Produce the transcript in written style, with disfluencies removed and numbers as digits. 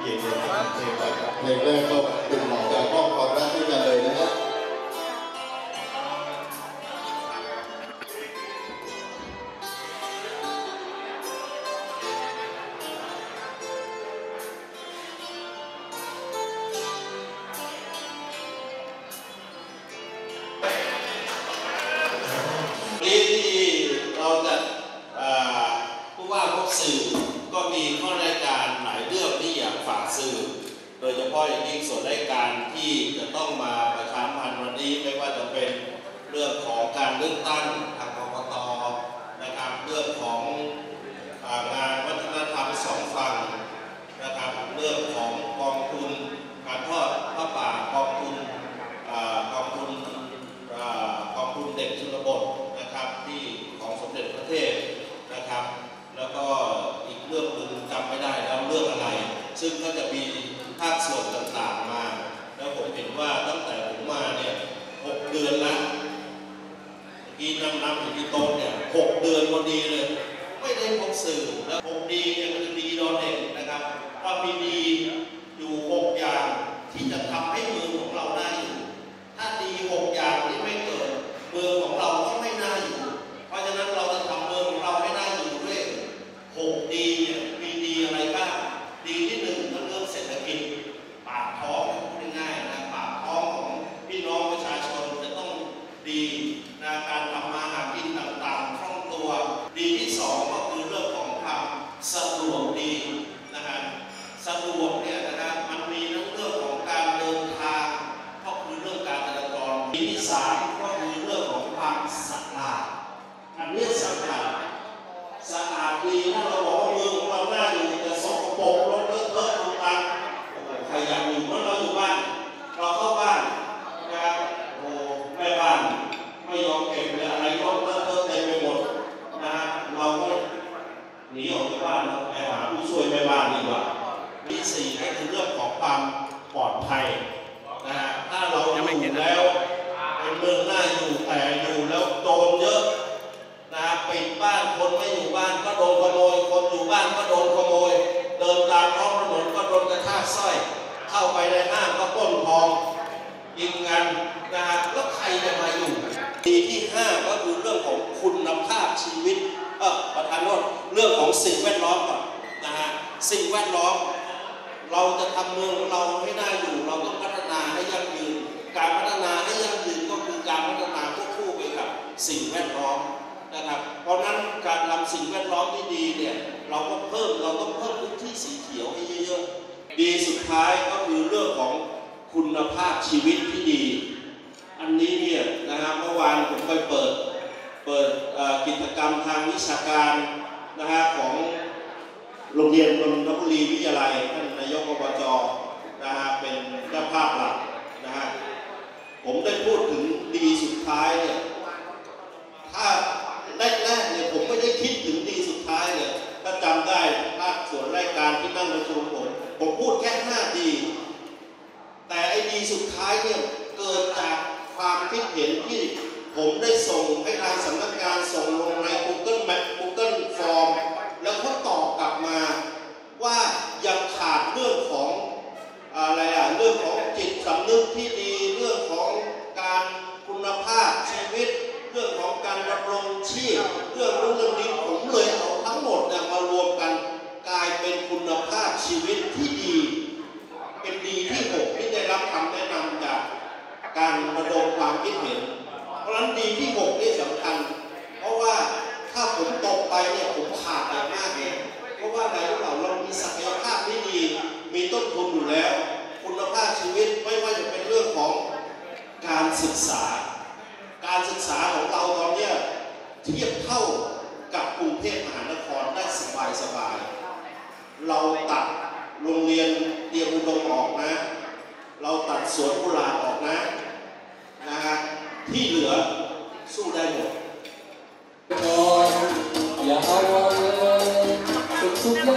กียรติกับเพลงแรกครับเพลงแรกก็เป็นหลังจากมอบความรักให้กันเลยนะครับที่เราจะผู้ว่าพบสื่อก็มีข้อรายการหลายเรื่องที่อยากฝากสื่อโดยเฉพาะอย่างยิ่งส่วนรายการที่จะต้องมาประชาสัมพันธ์วันนี้ไม่ว่าจะเป็นเรื่องของการเลือกตั้งทางกกต.นะครับเรื่องของงานวัฒนธรรมสองฝั่งนะครับเรื่องของกองทุนการทอดผ้าป่ากองทุนเด็กชนบทนะครับที่ของสมเด็จพระเทพนะครับแล้วก็อีกเรื่องหนึ่งจำไม่ได้แล้วเรื่องอะไรซึ่งก็จะมีภาคส่วนต่างๆมาแล้วผมเห็นว่าตั้งแต่ผมมาเนี่ย6 เดือนแล้วที่นับอยู่ที่โต๊ะเนี่ย6 เดือนพอดีเลยไม่ได้พบสื่อแล้ว6 ดีเนี่ยคือดีดอเด็กนะครับว่ามีดีอยู่6 อย่างที่จะทำให้เมืองของเราได้อยู่ถ้าดี6 อย่างที่ไม่เกิดเมืองของเราก็ไม่น่าอยู่เพราะฉะนั้นเราจะทำเมืองของเราให้น่าอยู่ด้วย6 ดีเนี่ยมีดีอะไรบ้างดีที่1ก็เรื่องเศรษฐกิจปากท้องพูดง่ายๆนะปากท้องของพี่น้องประชาชนจะต้องดีนะการทำมาหากินต่างๆคล่องตัวดีที่2ก็คือเรื่องของความสะดวกดีนะฮะสะดวกเนี่ยนะครับมันมีทั้งเรื่องของการเดินทางก็คือเรื่องการจราจรดีที่3ก็คือเรื่องของความสะอาดอันนี้สำคัญสะอาดดีถ้าเราบอกว่าเมืองของเราหน้าอยู่แต่สกปรกรถเลอะเทอะทุกอันใครอยากอยู่เมื่อเราอยู่บ้านเราเข้าบ้านนะครับโอ้แม่บ้านไม่ยอมเก็บเลยอะไรรถเลอะเทอะเต็มไปหมดนะฮะเราก็หนีออกจากบ้านไปหาผู้ช่วยแม่บ้านดีกว่าที่4ก็คือเรื่องของความปลอดภัยนะฮะถ้าเราอยู่แล้วเป็นเมืองน่าอยู่แต่อยู่แล้วโจรเยอะนะปิดบ้านคนไม่อยู่บ้านก็โดนขโมยคนอยู่บ้านก็โดนขโมยเดินตามท้องถนนก็โดนกระชากสร้อยเข้าไปในห้างก็ปล้นทองยิงกันนะฮะแล้วใครจะมาอยู่ดีที่5ก็คือเรื่องของคุณภาพชีวิตประธานโทษเรื่องของสิ่งแวดล้อมก่อนนะฮะสิ่งแวดล้อมเราจะทำเมืองของเราให้น่าอยู่เราต้องพัฒนาให้ยั่งยืนการพัฒนาให้ยั่งยืนก็คือการพัฒนาควบคู่ไปกับสิ่งแวดล้อมนะครับเพราะนั้นการทำสิ่งแวดล้อมที่ดีเนี่ยเราต้องเพิ่มพื้นที่สีเขียวให้เยอะๆดีสุดท้ายก็คือเรื่องของคุณภาพชีวิตที่ดีอันนี้เนี่ยนะครับเมื่อวานผมไปเปิดกิจกรรมทางวิชาการนะฮะของโรงเรียนนนทบุรีวิทยาลัยท่านนายกอบจนะฮะเป็นเจ้าภาพหลักนะฮะผมได้พูดถึงดีสุดท้ายเนี่ยถ้าแรกๆเนี่ยผมไม่ได้คิดถึงดีสุดท้ายเลยถ้าจำได้ภาคส่วนรายการที่นั่งประชุมผมพูดแค่5 ดีแต่ไอ้ดีสุดท้ายเนี่ยเกิดจากความคิดเห็นที่ผมได้ส่งให้ทางสำนักงานส่งลงใน Google Map Google Form แล้วเขาตอบกลับมาว่ายังขาดเรื่องของเรื่องของจิตสำนึกที่ดีเรื่องของการคุณภาพชีวิตเรื่องของการดำรงชีพเรื่องนี้ผมเลยเอาทั้งหมดมารวมกันกลายเป็นคุณภาพชีวิตที่ดีเป็นดีที่6ที่ได้รับคำแนะนำจากการระดมความคิดเห็นเพราะฉะนั้นดีที่6นี่สำคัญเพราะว่าถ้าผมตกไปเนี่ยผมขาดไปมากเลยเพราะว่าเรามีศักยภาพที่ดีมีต้นทุนอยู่แล้วคุณภาพชีวิตไม่ว่าจะเป็นเรื่องของการศึกษาของเราตอนนี้เทียบเท่ากับกรุงเทพมหานครได้สบายเราตัดโรงเรียนเตรียมอุดมออกนะเราตัดสวนกุหลาบออกนะฮะที่เหลือสู้ได้หมดอย่าเอาเลยสุข